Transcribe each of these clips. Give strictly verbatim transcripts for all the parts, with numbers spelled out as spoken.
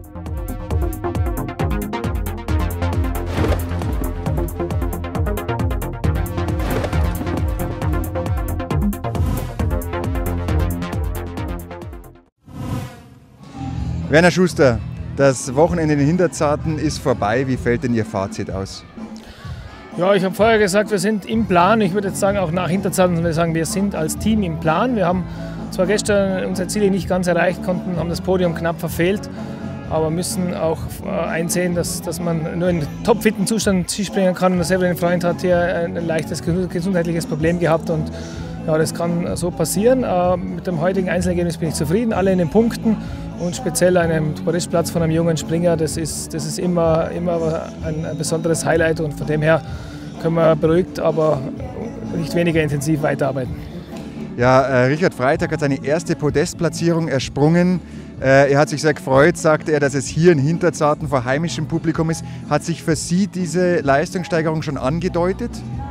Werner Schuster, das Wochenende in den Hinterzarten ist vorbei. Wie fällt denn Ihr Fazit aus? Ja, ich habe vorher gesagt, wir sind im Plan. Ich würde jetzt sagen, auch nach Hinterzarten, wir sagen, wir sind als Team im Plan. Wir haben zwar gestern unsere Ziele nicht ganz erreicht, konnten, haben das Podium knapp verfehlt, aber müssen auch einsehen, dass, dass man nur in topfitten Zustand Skispringen kann. Und selber ein Freund hat hier ein leichtes gesundheitliches Problem gehabt und ja, das kann so passieren. Mit dem heutigen Einzelergebnis bin ich zufrieden, alle in den Punkten. Und speziell einem Podestplatz von einem jungen Springer, das ist, das ist immer, immer ein, ein besonderes Highlight und von dem her können wir beruhigt, aber nicht weniger intensiv weiterarbeiten. Ja, äh, Richard Freitag hat seine erste Podestplatzierung ersprungen. Äh, er hat sich sehr gefreut, sagte er, dass es hier in Hinterzarten vor heimischem Publikum ist. Hat sich für Sie diese Leistungssteigerung schon angedeutet?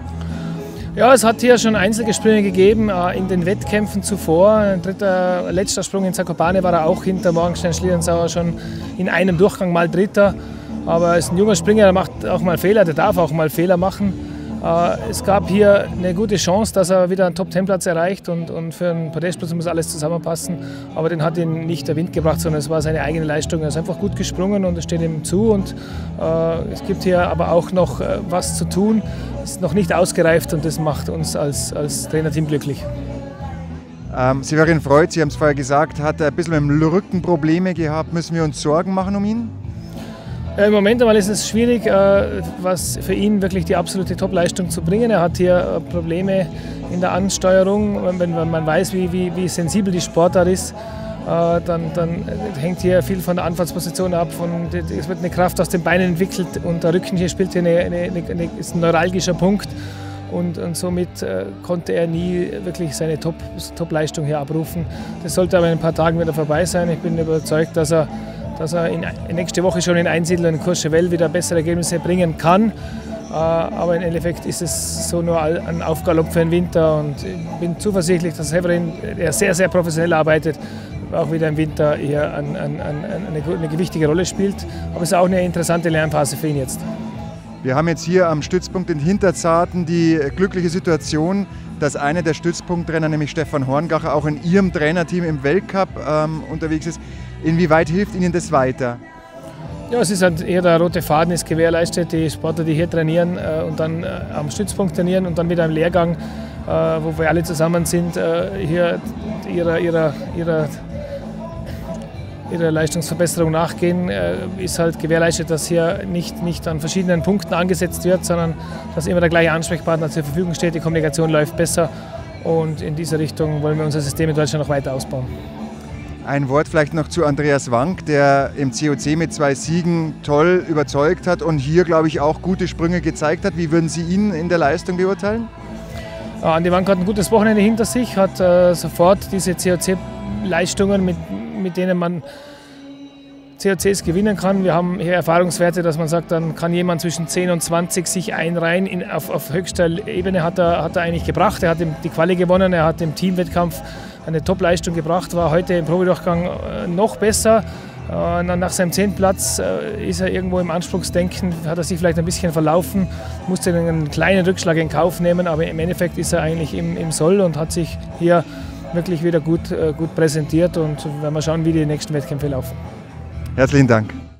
Ja, es hat hier schon Einzelgesprünge gegeben äh, in den Wettkämpfen zuvor. Ein dritter, letzter Sprung in Zakopane war er auch hinter Morgenstern-Schlierenzauer schon in einem Durchgang mal Dritter. Aber er ist ein junger Springer, der macht auch mal Fehler, der darf auch mal Fehler machen. Äh, es gab hier eine gute Chance, dass er wieder einen Top-Zehn-Platz erreicht und, und für einen Podestplatz muss alles zusammenpassen. Aber den hat ihn nicht der Wind gebracht, sondern es war seine eigene Leistung. Er ist einfach gut gesprungen und es steht ihm zu. Und, äh, es gibt hier aber auch noch äh, was zu tun. Ist noch nicht ausgereift und das macht uns als, als Trainerteam glücklich. Ähm, Severin Freud, Sie haben es vorher gesagt, hat ein bisschen mit dem Rücken Probleme gehabt. Müssen wir uns Sorgen machen um ihn? Ja, im Moment einmal ist es schwierig, äh, was für ihn wirklich die absolute Topleistung zu bringen. Er hat hier äh, Probleme in der Ansteuerung. Wenn, wenn man weiß, wie, wie, wie sensibel die Sportart ist, äh, dann, dann hängt hier viel von der Anfahrtsposition ab. Von, es wird eine Kraft aus den Beinen entwickelt und der Rücken hier spielt hier eine, eine, eine, ist ein neuralgischer Punkt. Und, und somit äh, konnte er nie wirklich seine Top, Top-Leistung hier abrufen. Das sollte aber in ein paar Tagen wieder vorbei sein. Ich bin überzeugt, dass er dass er in, in nächste Woche schon in Einsiedl und Courchevel wieder bessere Ergebnisse bringen kann. Äh, aber im Endeffekt ist es so nur ein Aufgalopp für den Winter und ich bin zuversichtlich, dass Severin, der sehr, sehr professionell arbeitet, auch wieder im Winter hier an, an, an eine, eine gewichtige Rolle spielt. Aber es ist auch eine interessante Lernphase für ihn jetzt. Wir haben jetzt hier am Stützpunkt in Hinterzarten die glückliche Situation, dass einer der Stützpunkttrainer, nämlich Stefan Horngacher, auch in Ihrem Trainerteam im Weltcup ähm, unterwegs ist. Inwieweit hilft Ihnen das weiter? Ja, es ist halt eher der rote Faden ist gewährleistet. Die Sportler, die hier trainieren äh, und dann äh, am Stützpunkt trainieren und dann wieder im Lehrgang, äh, wo wir alle zusammen sind, äh, hier ihrer, ihrer, ihrer, ihrer Leistungsverbesserung nachgehen, äh, ist halt gewährleistet, dass hier nicht, nicht an verschiedenen Punkten angesetzt wird, sondern dass immer der gleiche Ansprechpartner zur Verfügung steht. Die Kommunikation läuft besser und in diese Richtung wollen wir unser System in Deutschland noch weiter ausbauen. Ein Wort vielleicht noch zu Andreas Wank, der im C O C mit zwei Siegen toll überzeugt hat und hier, glaube ich, auch gute Sprünge gezeigt hat. Wie würden Sie ihn in der Leistung beurteilen? Ja, Andi Wank hat ein gutes Wochenende hinter sich, hat äh, sofort diese C O C-Leistungen, mit, mit denen man C O Cs gewinnen kann. Wir haben hier Erfahrungswerte, dass man sagt, dann kann jemand zwischen zehn und zwanzig sich einreihen. In, auf, auf höchster Ebene hat er, hat er eigentlich gebracht. Er hat die Quali gewonnen, er hat im Teamwettkampf eine Top-Leistung gebracht, war heute im Probedurchgang noch besser. Nach seinem zehnten Platz ist er irgendwo im Anspruchsdenken, hat er sich vielleicht ein bisschen verlaufen, musste einen kleinen Rückschlag in Kauf nehmen, aber im Endeffekt ist er eigentlich im, im Soll und hat sich hier wirklich wieder gut, gut präsentiert und werden wir schauen, wie die nächsten Wettkämpfe laufen. Herzlichen Dank.